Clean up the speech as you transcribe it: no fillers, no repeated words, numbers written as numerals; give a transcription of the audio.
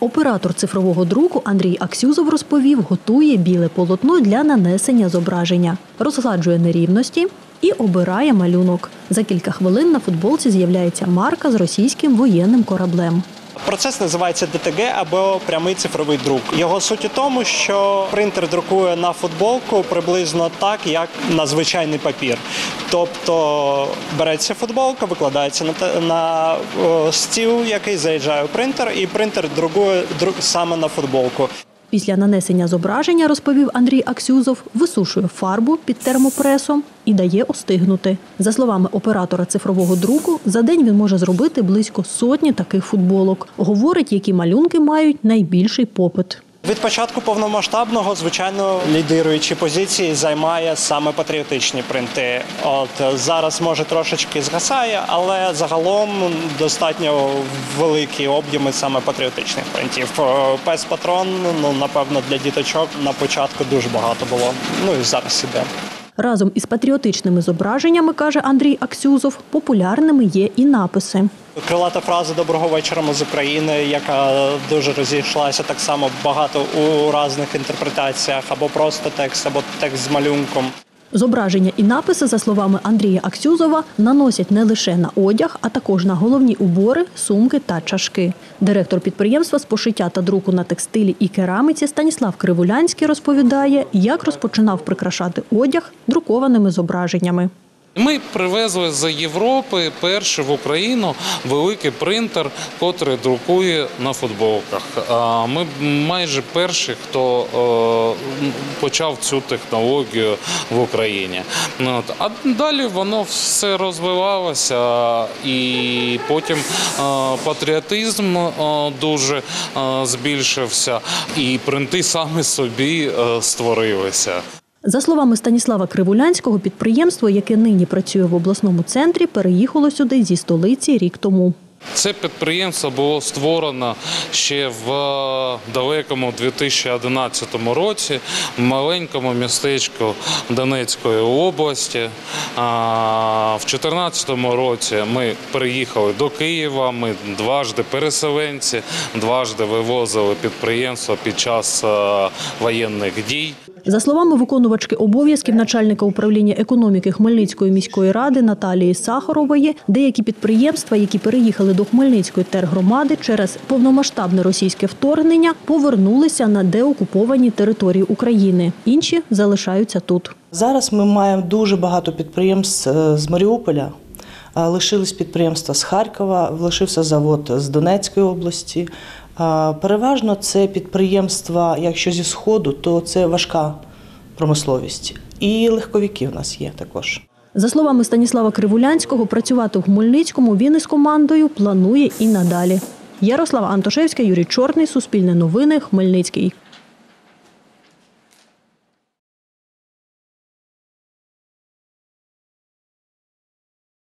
Оператор цифрового друку Андрій Аксюзов розповів, готує біле полотно для нанесення зображення, розгладжує нерівності і обирає малюнок. За кілька хвилин на футболці з'являється марка з російським воєнним кораблем. Процес називається ДТГ або прямий цифровий друк. Його суть у тому, що принтер друкує на футболку приблизно так, як на звичайний папір. Тобто береться футболка, викладається на стіл, який заряджає принтер, і принтер друкує саме на футболку. Після нанесення зображення, розповів Андрій Аксюзов, висушує фарбу під термопресом і дає остигнути. За словами оператора цифрового друку, за день він може зробити близько 100 таких футболок. Говорить, які малюнки мають найбільший попит. Від початку повномасштабного, звичайно, лідируючі позиції займає саме патріотичні принти. Зараз, може, трошечки згасає, але загалом достатньо великі об'єми саме патріотичних принтів. Пес-патрон, напевно, для діточок на початку дуже багато було. І зараз іде. Разом із патріотичними зображеннями, каже Андрій Аксюзов, популярними є і написи. Крилата фраза «Доброго вечора, ми з України», яка дуже розійшлася, так само багато у різних інтерпретаціях, або просто текст, або текст з малюнком. Зображення і написи, за словами Андрія Аксюзова, наносять не лише на одяг, а також на головні убори, сумки та чашки. Директор підприємства з пошиття та друку на текстилі і кераміці Станіслав Кривулянський розповідає, як розпочинав прикрашати одяг друкованими зображеннями. Ми привезли з Європи перший в Україну великий принтер, котрий друкує на футболках. Ми майже перші, хто почав цю технологію в Україні. А далі воно все розвивалося, і потім патріотизм дуже збільшився, і принти самі собі створилися. За словами Станіслава Кривулянського, підприємство, яке нині працює в обласному центрі, переїхало сюди зі столиці рік тому. Це підприємство було створено ще в далекому 2011 році в маленькому містечку Донецької області. В 2014 році ми переїхали до Києва, ми дважди переселенці, дважди вивозили підприємство під час воєнних дій. За словами виконувачки обов'язків начальника управління економіки Хмельницької міської ради Наталії Сахарової, деякі підприємства, які переїхали до Хмельницької тергромади через повномасштабне російське вторгнення, повернулися на деокуповані території України. Інші залишаються тут. Зараз ми маємо дуже багато підприємств з Маріуполя. Лишились підприємства з Харкова, лишився завод з Донецької області. Переважно це підприємства, якщо зі Сходу, то це важка промисловість. І легковики в нас є також. За словами Станіслава Кривулянського, працювати в Хмельницькому він із командою планує і надалі. Ярослава Антошевська, Юрій Чорний, Суспільне новини, Хмельницький.